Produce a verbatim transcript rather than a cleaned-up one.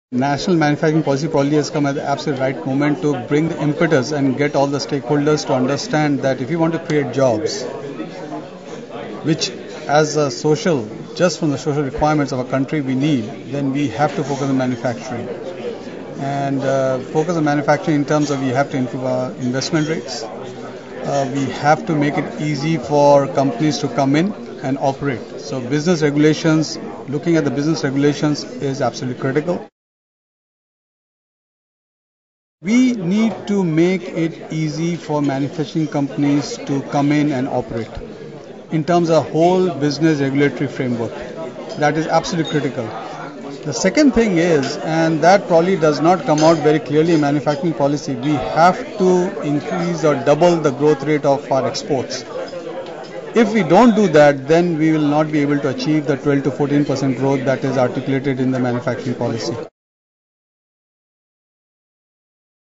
National manufacturing policy probably has come at the absolute right moment to bring the impetus and get all the stakeholders to understand that if you want to create jobs, which as a social, just from the social requirements of a country we need, then we have to focus on manufacturing. And uh, focus on manufacturing in terms of we have to improve our investment rates. Uh, we have to make it easy for companies to come in and operate. So business regulations, looking at the business regulations is absolutely critical. We need to make it easy for manufacturing companies to come in and operate in terms of whole business regulatory framework. That is absolutely critical. The second thing is, and that probably does not come out very clearly in manufacturing policy, we have to increase or double the growth rate of our exports. If we don't do that, then we will not be able to achieve the twelve to fourteen percent growth that is articulated in the manufacturing policy.